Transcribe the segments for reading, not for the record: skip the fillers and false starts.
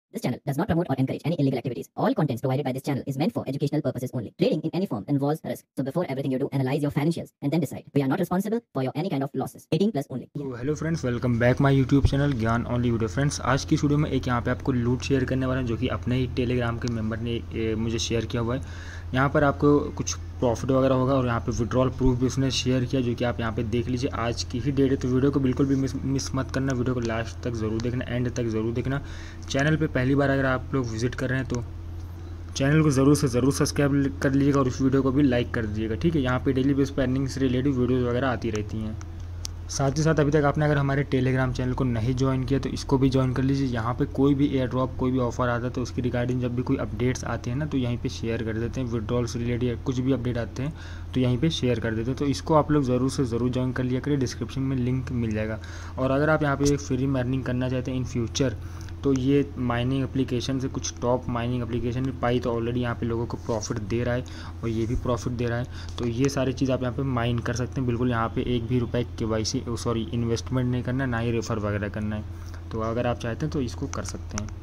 This channel does not promote or encourage any illegal activities. All contents provided by this channel is meant for educational purposes only. Trading in any form involves risk. So before everything you do, analyze your financials and then decide. We are not responsible for your any kind of losses. 18 plus only. तो hello friends, welcome back my YouTube channel Gyan only video. Friends, आज की video में एक यहाँ पे आपको लूट share करने वाला है, जो कि अपने ही टेलीग्राम के मेंबर ने मुझे शेयर किया हुआ है। यहाँ पर आपको कुछ प्रॉफिट वगैरह होगा और यहाँ पे विड्रॉल प्रूफ भी उसने शेयर किया, जो कि आप यहाँ पे देख लीजिए। आज की ही डेट है, तो वीडियो को बिल्कुल भी मिस मत करना। वीडियो को लास्ट तक ज़रूर देखना, एंड तक ज़रूर देखना। चैनल पर पहली बार अगर आप लोग विजिट कर रहे हैं तो चैनल को ज़रूर से ज़रूर सब्सक्राइब कर लीजिएगा और उस वीडियो को भी लाइक कर दीजिएगा, ठीक है। यहाँ पे डेली बेस पर अर्निंग से रिलेटेड वीडियोज़ वगैरह आती रहती हैं। साथ ही साथ अभी तक आपने अगर हमारे टेलीग्राम चैनल को नहीं ज्वाइन किया तो इसको भी ज्वाइन कर लीजिए। यहाँ पे कोई भी एयर ड्रॉप, कोई भी ऑफर आता है तो उसकी रिगार्डिंग जब भी कोई अपडेट्स आते हैं ना, तो यहीं पे शेयर कर देते हैं। विड्रॉल से रिलेटेड या कुछ भी अपडेट आते हैं तो यहीं पे शेयर कर देते हैं। तो इसको आप लोग ज़रूर से ज़रूर ज्वाइन कर लिया करिए, डिस्क्रिप्शन में लिंक मिल जाएगा। और अगर आप यहाँ पे फ्री में अर्निंग करना चाहते हैं इन फ्यूचर, तो ये माइनिंग एप्लीकेशन से कुछ टॉप माइनिंग एप्लीकेशन में पाई तो ऑलरेडी यहाँ पे लोगों को प्रॉफिट दे रहा है और ये भी प्रॉफिट दे रहा है। तो ये सारी चीज़ आप यहाँ पे माइन कर सकते हैं बिल्कुल। यहाँ पे एक भी रुपए केवाईसी इन्वेस्टमेंट नहीं करना, ना ही रेफर वगैरह करना है। तो अगर आप चाहते हैं तो इसको कर सकते हैं।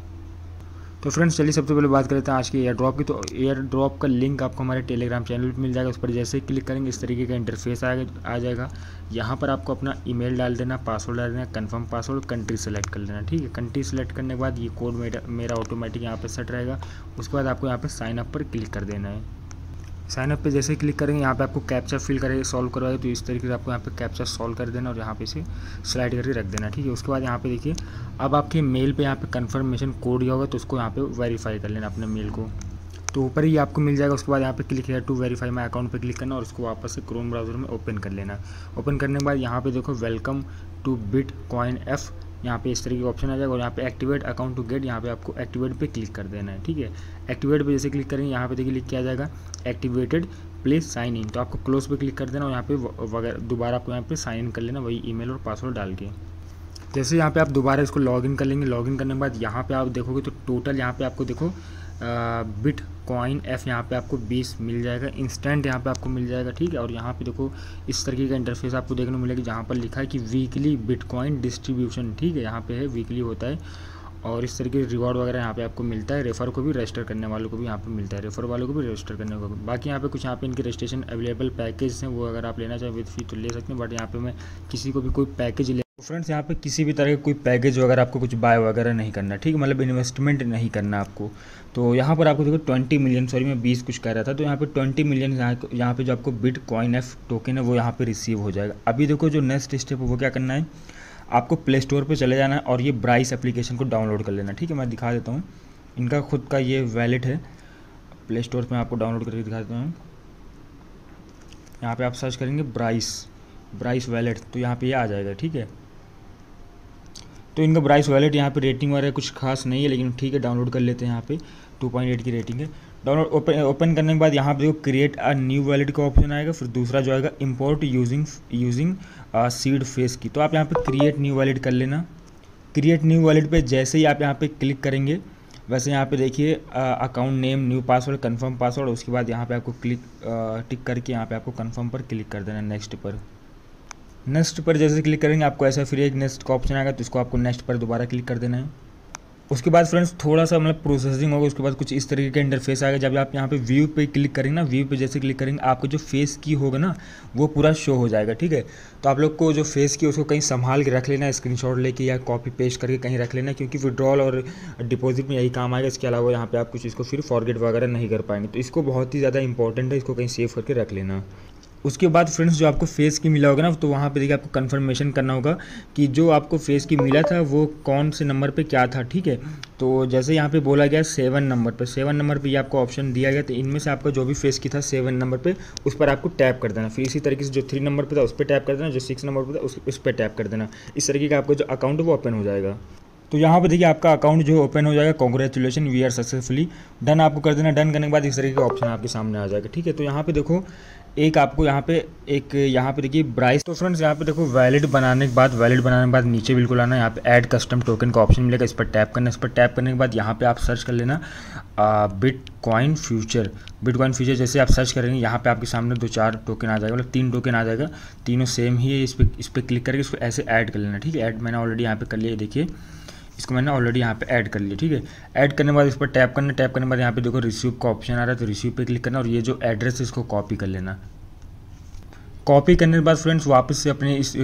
तो फ्रेंड्स, चलिए सबसे पहले बात करते हैं आज के एयर ड्रॉप की। तो एयर ड्रॉप का लिंक आपको हमारे टेलीग्राम चैनल पर मिल जाएगा। उस पर जैसे ही क्लिक करेंगे इस तरीके का इंटरफेस आ जाएगा। यहाँ पर आपको अपना ईमेल डाल देना, पासवर्ड डाल देना, कंफर्म पासवर्ड, कंट्री सेलेक्ट कर लेना, ठीक है। कंट्री सेलेक्ट करने के बाद ये कोड मेरा ऑटोमेटिक यहाँ पे सेट रहेगा। उसके बाद आपको यहाँ पे साइन अप पर क्लिक कर देना है। साइन अप पे जैसे ही क्लिक करेंगे यहाँ पे आपको कैप्चा फिल करेगा, सॉल्व करवाएगा। तो इस तरीके से आपको यहाँ पे कैप्चा सॉल्व कर देना और यहाँ पे इसे स्लाइड करके रख देना, ठीक है। उसके बाद यहाँ पे देखिए, अब आपके मेल पे यहाँ पे कंफर्मेशन कोड दिया होगा, तो उसको यहाँ पे वेरीफाई कर लेना अपने मेल को। तो ऊपर ही आपको मिल जाएगा। उसके बाद यहाँ पे click here to verify my account पे क्लिक करना और उसको वापस से क्रोम ब्राउज़र में ओपन कर लेना। ओपन करने के बाद यहाँ पे देखो वेलकम टू बिटकॉइन एफ, यहाँ पे इस तरीके का ऑप्शन आ जाएगा और यहाँ पे एक्टिवेट अकाउंट टू गेट, यहाँ पे आपको एक्टिवेट पे क्लिक कर देना है, ठीक है। एक्टिवेट पे जैसे क्लिक करेंगे यहाँ पे देखिए लिख के आ जाएगा एक्टिवेटेड, प्लीज साइन इन। तो आपको क्लोज पे क्लिक कर देना और यहाँ पे वगैरह दोबारा आपको यहाँ पे साइन इन कर लेना, वही ईमेल और पासवर्ड डाल के। जैसे यहाँ पे आप दोबारा इसको लॉगिन कर लेंगे। लॉगिन करने के बाद यहाँ पे आप देखोगे तो टोटल यहाँ पे आपको देखो बिटकॉइन एफ यहाँ पे आपको 20 मिल जाएगा इंस्टेंट, यहाँ पे आपको मिल जाएगा, ठीक है। और यहाँ पे देखो इस तरीके का इंटरफेस आपको देखने को मिलेगा, जहाँ पर लिखा है कि वीकली बिटकॉइन डिस्ट्रीब्यूशन, ठीक है। यहाँ पे है वीकली होता है और इस तरीके से रिवॉर्ड वगैरह यहाँ पे आपको मिलता है। रेफर को भी रजिस्टर करने वालों को भी यहाँ पे मिलता है, रेफर वालों को भी रजिस्टर करने को। बाकी यहाँ पे कुछ यहाँ पे इनके रजिस्ट्रेशन अवेलेबल पैकेज हैं, वो अगर आप लेना चाहें विद फी तो ले सकते हैं। बट यहाँ पे मैं किसी को भी कोई पैकेज ले फ्रेंड्स, यहाँ पे किसी भी तरह का कोई पैकेज वगैरह आपको कुछ बाय वगैरह नहीं करना, ठीक है। मतलब इन्वेस्टमेंट नहीं करना आपको। तो यहाँ पर आपको देखो 20 मिलियन, सॉरी मैं 20 कुछ कह रहा था, तो यहाँ पे 20 मिलियन यहाँ पे जो आपको बिटकॉइन एफ टोकन है वो यहाँ पे रिसीव हो जाएगा। अभी देखो जो नेक्स्ट स्टेप है वो क्या करना है, आपको प्ले स्टोर पे चले जाना है और ये ब्राइस एप्लीकेशन को डाउनलोड कर लेना, ठीक है। मैं दिखा देता हूँ, इनका खुद का ये वैलेट है। प्ले स्टोर पे आपको डाउनलोड करके दिखा देता हूँ। यहाँ पे आप सर्च करेंगे ब्राइस वैलेट, तो यहाँ पे ये आ जाएगा, ठीक है। तो इनका ब्राइस वैलेट यहाँ पे रेटिंग वगैरह कुछ खास नहीं है, लेकिन ठीक है डाउनलोड कर लेते हैं। यहाँ पे 2.8 की रेटिंग है। डाउनलोड ओपन करने के बाद यहाँ पे देखो क्रिएट अ न्यू वैलेट का ऑप्शन आएगा। फिर दूसरा जो आएगा इंपोर्ट यूजिंग सीड फेस की, तो आप यहाँ पे क्रिएट न्यू वैलेट कर लेना। क्रिएट न्यू वैलेट पे जैसे ही आप यहाँ पे क्लिक करेंगे, वैसे यहाँ पे देखिए account name, new password, confirm password. उसके बाद यहाँ पे आपको टिक करके यहाँ पे आपको कन्फर्म पर क्लिक कर देना, नेक्स्ट पर। नेक्स्ट पर जैसे क्लिक करेंगे आपको ऐसा फिर एक नेक्स्ट का ऑप्शन आएगा, तो इसको आपको नेक्स्ट पर दोबारा क्लिक कर देना है। उसके बाद फ्रेंड्स थोड़ा सा मतलब प्रोसेसिंग होगा। उसके बाद कुछ इस तरीके का इंटरफेस आएगा। जब आप यहाँ पे व्यू पे क्लिक करेंगे ना, व्यू पे जैसे क्लिक करेंगे आपको जो फेस की होगा ना वो पूरा शो हो जाएगा, ठीक है। तो आप लोग को जो फेस की उसको कहीं संभाल के रख लेना, स्क्रीनशॉट लेके या कॉपी पेस्ट करके कहीं रख लेना, क्योंकि विड्रॉल और डिपॉजिट में यही काम आएगा। इसके अलावा यहाँ पे आप कुछ इसको फिर फॉरगेट वगैरह नहीं कर पाएंगे। तो इसको बहुत ही ज़्यादा इंपॉर्टेंट है, इसको कहीं सेव करके रख लेना। उसके बाद फ्रेंड्स जो आपको फेस की मिला होगा ना, तो वहाँ पे देखिए आपको कंफर्मेशन करना होगा कि जो आपको फेस की मिला था वो कौन से नंबर पे क्या था, ठीक है। तो जैसे यहाँ पे बोला गया 7 नंबर पे, 7 नंबर पे ये आपको ऑप्शन दिया गया। तो इनमें से आपका जो भी फेस की था 7 नंबर पे, उस पर आपको टैप कर देना। फिर इसी तरीके से जो 3 नंबर पर था उस पर टैप कर देना, जो 6 नंबर पर था उस पर टैप कर देना। इस तरीके का आपका जो अकाउंट है वो ओपन हो जाएगा। तो यहाँ पे देखिए आपका अकाउंट जो ओपन हो जाएगा। Congratulation, we are successfully done आपको कर देना। डन करने के बाद इस तरीके का ऑप्शन आपके सामने आ जाएगा, ठीक है। तो यहाँ पे देखो एक आपको यहाँ पे देखिए ब्राइस। तो फ्रेंड्स यहाँ पे देखो वैलिड बनाने के बाद नीचे बिल्कुल आना, यहाँ पे ऐड कस्टम टोकन का ऑप्शन मिलेगा, इस पर टैप करना। इस पर टैप करने के बाद यहाँ पे आप सर्च कर लेना बिटकॉइन फ्यूचर। जैसे आप सर्च करेंगे यहाँ पे आपके सामने 2-4 टोकन आ जाएगा, मतलब 3 टोकन आ जाएगा, तीनों सेम ही है। इस पर क्लिक करके इसको ऐसे ऐड कर लेना, ठीक है। ऐड मैंने ऑलरेडी यहाँ पे कर लिया, देखिए इसको मैंने ऑलरेडी यहाँ पे ऐड कर लिया। ठीक है, ऐड करने के बाद इस पर टैप करना, टैप करने के बाद यहाँ पे देखो रिसीव का ऑप्शन आ रहा है, तो रिसीव पे क्लिक करना और ये जो एड्रेस है इसको कॉपी कर लेना। कॉपी करने के बाद फ्रेंड्स वापस से अपने इस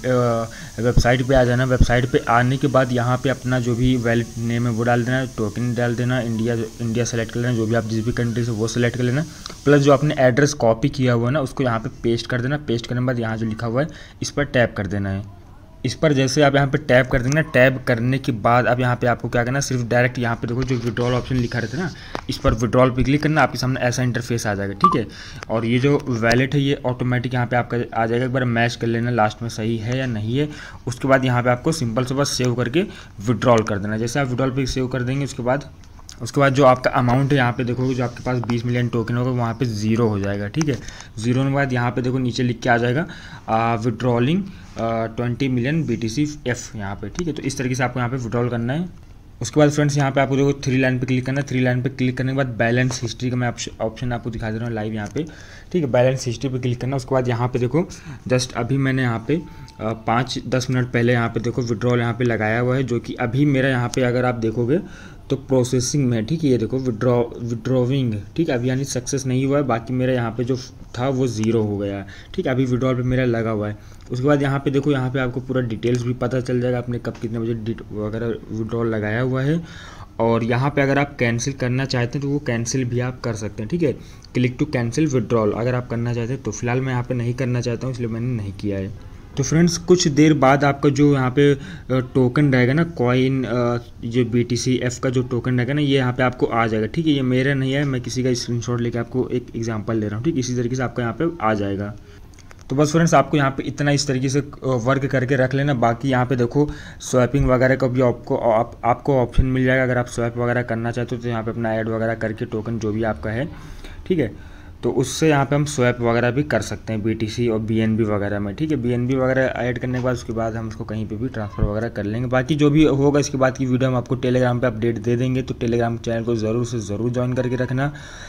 वेबसाइट पे आ जाना। वेबसाइट पे आने के बाद यहाँ पे अपना जो भी वैलिड नेम है वो डाल देना, टोकन डाल देना, इंडिया सेलेक्ट कर लेना, जो भी आप जिस भी कंट्री से वो सेलेक्ट कर लेना, प्लस जो आपने एड्रेस कॉपी किया हुआ है ना उसको यहाँ पे पेस्ट कर देना। पेस्ट करने के बाद यहाँ जो लिखा हुआ है इस पर टैप कर देना है। इस पर जैसे आप यहाँ पे टैप कर देंगे ना, टैप करने के बाद अब यहाँ पे आपको क्या करना है, सिर्फ डायरेक्ट यहाँ पे देखो जो विड्रॉल ऑप्शन लिखा रहता है ना, इस पर विड्रॉल पे क्लिक करना, आपके सामने ऐसा इंटरफेस आ जाएगा। ठीक है, और ये जो वैलेट है ये ऑटोमेटिक यहाँ पे आपका आ जाएगा। एक बार मैच कर लेना लास्ट में सही है या नहीं है। उसके बाद यहाँ पे आपको सिंपल से बस सेव करके विड्रॉल कर देना। जैसे आप विड्रॉल पे सेव कर देंगे उसके बाद जो आपका अमाउंट है यहाँ पे देखोगे, जो आपके पास 20 मिलियन टोकन होगा वहाँ पे 0 हो जाएगा। ठीक है, 0 होने के बाद यहाँ पे देखो नीचे लिख के आ जाएगा विड्रॉलिंग 20 मिलियन BTC यहाँ पे। ठीक है, तो इस तरीके से आपको यहाँ पे विड्रॉल करना है। उसके बाद फ्रेंड्स यहाँ पे आपको देखो 3 लाइन पे क्लिक करना है। 3 लाइन पे क्लिक करने के बाद बैलेंस हिस्ट्री का मैं ऑप्शन आपको दिखा दे रहा हूँ लाइव यहाँ पे। ठीक है, बैलेंस हिस्ट्री पे क्लिक करना। उसके बाद यहाँ पे देखो जस्ट अभी मैंने यहाँ पे 5-10 मिनट पहले यहाँ पे देखो विड्रॉल यहाँ पे लगाया हुआ है, जो कि अभी मेरा यहाँ पे अगर आप देखोगे तो प्रोसेसिंग में। ठीक है, ये देखो विड्रॉविंग। ठीक है, अभी यानी सक्सेस नहीं हुआ है, बाकी मेरा यहाँ पे जो था वो 0 हो गया है। ठीक है, अभी विड्रॉल पे मेरा लगा हुआ है। उसके बाद यहाँ पे देखो, यहाँ पे आपको पूरा डिटेल्स भी पता चल जाएगा, आपने कब कितने बजे वगैरह विड्रॉल लगाया हुआ है। और यहाँ पे अगर आप कैंसिल करना चाहते हैं तो वो कैंसिल भी आप कर सकते हैं। ठीक है, क्लिक टू कैंसिल विड्रॉल अगर आप करना चाहते हैं तो। फिलहाल मैं यहाँ पे नहीं करना चाहता हूँ इसलिए मैंने नहीं किया है। तो फ्रेंड्स कुछ देर बाद आपका जो यहाँ पे टोकन रहेगा ना, कॉइन जो BTC का जो टोकन रहेगा ना, ये यहाँ पे आपको आ जाएगा। ठीक है, ये मेरा नहीं है, मैं किसी का स्क्रीनशॉट लेके आपको एक एग्जांपल दे रहा हूँ। ठीक, इसी तरीके से आपका यहाँ पे आ जाएगा। तो बस फ्रेंड्स आपको यहाँ पे इतना इस तरीके से वर्क करके रख लेना। बाकी यहाँ पे देखो स्वैपिंग वगैरह का भी आपको ऑप्शन मिल जाएगा। अगर आप स्वैप वगैरह करना चाहते हो तो यहाँ पे अपना ऐड वगैरह करके टोकन जो भी आपका है, ठीक है, तो उससे यहाँ पे हम स्वैप वगैरह भी कर सकते हैं BTC और BNB वगैरह में। ठीक है, BNB वगैरह ऐड करने के बाद उसके बाद हम उसको कहीं पे भी ट्रांसफ़र वगैरह कर लेंगे। बाकी जो भी होगा इसके बाद की वीडियो हम आपको टेलीग्राम पे अपडेट दे देंगे, तो टेलीग्राम चैनल को ज़रूर से ज़रूर ज्वाइन करके रखना।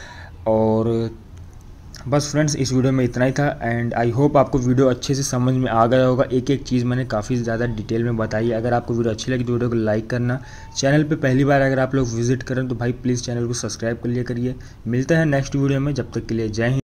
और बस फ्रेंड्स इस वीडियो में इतना ही था एंड आई होप आपको वीडियो अच्छे से समझ में आ गया होगा। एक एक चीज़ मैंने काफ़ी ज़्यादा डिटेल में बताई। अगर आपको वीडियो अच्छी लगी तो वीडियो को लाइक करना। चैनल पे पहली बार अगर आप लोग विजिट करें तो भाई प्लीज़ चैनल को सब्सक्राइब कर लिया करिए। मिलते हैं नेक्स्ट वीडियो में, जब तक के लिए जय हिंद।